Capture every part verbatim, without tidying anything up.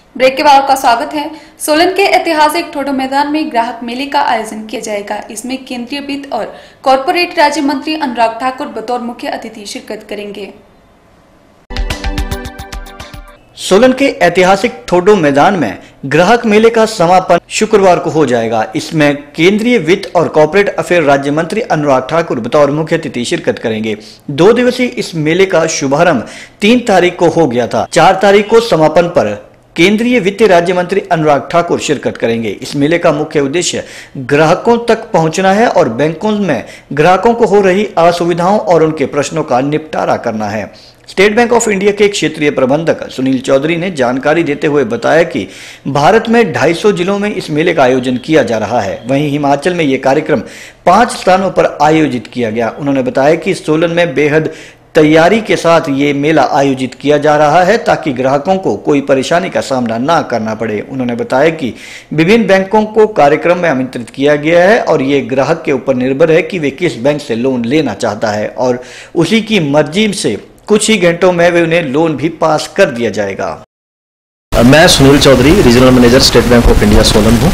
Break के बाद का स्वागत है। सोलन के ऐतिहासिक ठोडो मैदान में ग्राहक मेले का आयोजन किया जाएगा। इसमें केंद्रीय वित्त और कॉरपोरेट राज्य मंत्री अनुराग ठाकुर बतौर मुख्य अतिथि शिरकत करेंगे। सोलन के ऐतिहासिक ठोडो मैदान में ग्राहक मेले का समापन शुक्रवार को हो जाएगा। इसमें केंद्रीय वित्त और कॉर्पोरेट अफेयर राज्य मंत्री अनुराग ठाकुर बतौर मुख्य अतिथि शिरकत करेंगे। दो दिवसीय इस मेले का शुभारंभ तीन तारीख को हो गया था। चार तारीख को समापन पर केंद्रीय वित्त राज्य मंत्री अनुराग ठाकुर शिरकत करेंगे। इस मेले का मुख्य उद्देश्य ग्राहकों तक पहुंचना है और बैंकों में ग्राहकों को हो रही असुविधाओं और उनके प्रश्नों का निपटारा करना है। स्टेट बैंक ऑफ इंडिया के क्षेत्रीय प्रबंधक सुनील चौधरी ने जानकारी देते हुए बताया कि भारत में दो सौ पचास जिलों में इस मेले का आयोजन किया जा रहा है। वहीं हिमाचल में ये कार्यक्रम पांच स्थानों पर आयोजित किया गया। उन्होंने बताया कि सोलन में बेहद तैयारी के साथ ये मेला आयोजित किया जा रहा है ताकि ग्राहकों को कोई परेशानी का सामना ना करना पड़े। उन्होंने बताया कि विभिन्न बैंकों को कार्यक्रम में आमंत्रित किया गया है और ये ग्राहक के ऊपर निर्भर है कि वे किस बैंक से लोन लेना चाहता है और उसी की मर्जी से कुछ ही घंटों में वे उन्हें लोन भी पास कर दिया जाएगा। मैं Sunil Chaudhary, regional manager State Bank of India Solan हूँ।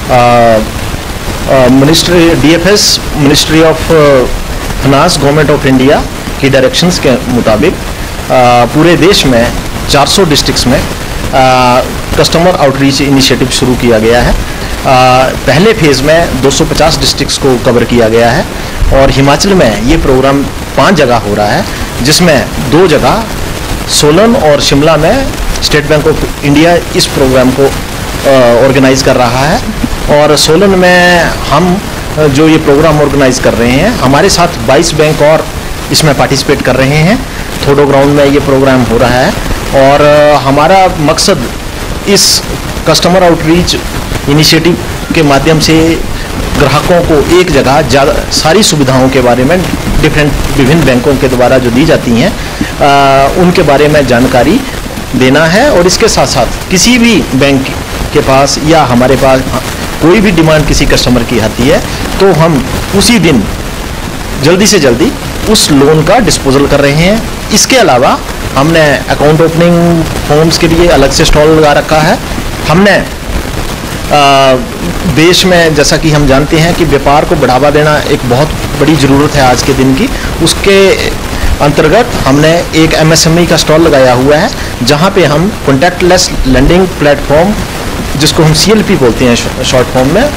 Ministry DFS ministry of finance government of India की डायरेक्शंस के मुताबिक पूरे देश में चार सौ डिस्ट्रिक्ट्स में कस्टमर आउटरीच इनिशिएटिव शुरू किया गया है। आ, पहले फेज़ में दो सौ पचास डिस्ट्रिक्ट्स को कवर किया गया है और हिमाचल में ये प्रोग्राम पांच जगह हो रहा है, जिसमें दो जगह सोलन और शिमला में स्टेट बैंक ऑफ इंडिया इस प्रोग्राम को ऑर्गेनाइज कर रहा है। और सोलन में हम जो ये प्रोग्राम ऑर्गेनाइज कर रहे हैं, हमारे साथ बाईस बैंक और इसमें पार्टिसिपेट कर रहे हैं। ठोडो ग्राउंड में ये प्रोग्राम हो रहा है और हमारा मकसद इस कस्टमर आउटरीच इनिशिएटिव के माध्यम से ग्राहकों को एक जगह ज़्यादा सारी सुविधाओं के बारे में डिफरेंट विभिन्न बैंकों के द्वारा जो दी जाती हैं आ, उनके बारे में जानकारी देना है। और इसके साथ साथ किसी भी बैंक के पास या हमारे पास कोई भी डिमांड किसी कस्टमर की आती है तो हम उसी दिन जल्दी से जल्दी उस लोन का डिस्पोजल कर रहे हैं। इसके अलावा हमने अकाउंट ओपनिंग फॉर्म्स के लिए अलग से स्टॉल लगा रखा है। हमने आ, देश में जैसा कि हम जानते हैं कि व्यापार को बढ़ावा देना एक बहुत बड़ी ज़रूरत है आज के दिन की, उसके अंतर्गत हमने एक एमएसएमई का स्टॉल लगाया हुआ है, जहां पे हम कॉन्टैक्टलेस लेंडिंग प्लेटफॉर्म, जिसको हम सीएलपी बोलते हैं शॉर्ट फॉर्म में,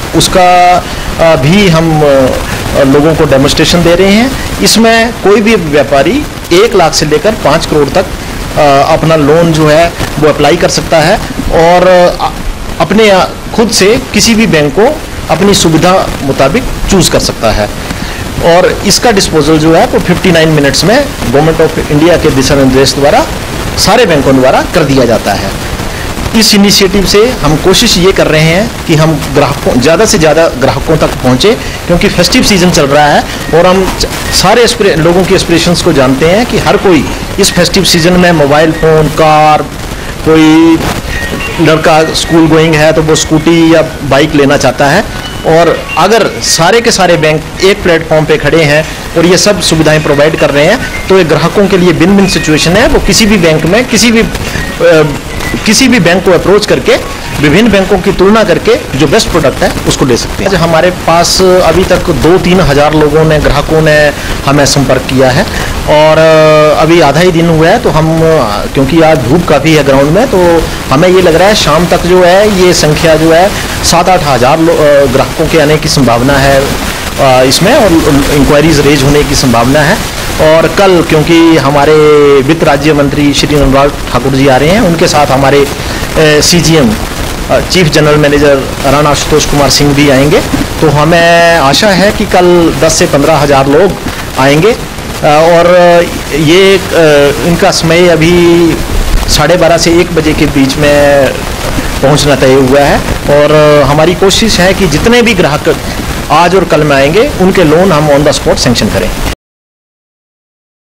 उसका भी हम लोगों को डेमोस्ट्रेशन दे रहे हैं। इसमें कोई भी व्यापारी एक लाख से लेकर पाँच करोड़ तक अपना लोन जो है वो अप्लाई कर सकता है और अपने खुद से किसी भी बैंक को अपनी सुविधा मुताबिक चूज कर सकता है। और इसका डिस्पोजल जो है वो उनसठ मिनट्स में गवर्नमेंट ऑफ इंडिया के दिशा निर्देश द्वारा सारे बैंकों द्वारा कर दिया जाता है। इस इनिशिएटिव से हम कोशिश ये कर रहे हैं कि हम ग्राहकों ज़्यादा से ज़्यादा ग्राहकों तक पहुँचे, क्योंकि फेस्टिव सीजन चल रहा है और हम सारे लोगों की एस्पिरेशंस को जानते हैं कि हर कोई इस फेस्टिव सीजन में मोबाइल फ़ोन, कार, कोई लड़का स्कूल गोइंग है तो वो स्कूटी या बाइक लेना चाहता है। और अगर सारे के सारे बैंक एक प्लेटफॉर्म पे खड़े हैं और ये सब सुविधाएं प्रोवाइड कर रहे हैं तो ये ग्राहकों के लिए विन विन सिचुएशन है। वो किसी भी बैंक में किसी भी आ, किसी भी बैंक को अप्रोच करके विभिन्न बैंकों की तुलना करके जो बेस्ट प्रोडक्ट है उसको ले सकते हैं। हमारे पास अभी तक दो तीन हज़ार लोगों ने ग्राहकों ने हमें संपर्क किया है और अभी आधा ही दिन हुआ है, तो हम क्योंकि आज धूप काफ़ी है ग्राउंड में, तो हमें ये लग रहा है शाम तक जो है ये संख्या जो है सात आठ हज़ार ग्राहकों के आने की संभावना है इसमें और इंक्वायरीज रेज होने की संभावना है। और कल क्योंकि हमारे वित्त राज्य मंत्री श्री अनुराग ठाकुर जी आ रहे हैं, उनके साथ हमारे CGM chief general manager Rana Ashutosh Kumar Singh भी आएंगे, तो हमें आशा है कि कल दस से पंद्रह हज़ार लोग आएंगे। और ये इनका समय अभी साढ़े बारह से एक बजे के बीच में पहुंचना तय हुआ है और हमारी कोशिश है कि जितने भी ग्राहक आज और कल में आएंगे उनके लोन हम ऑन द स्पॉट सैंक्शन करें।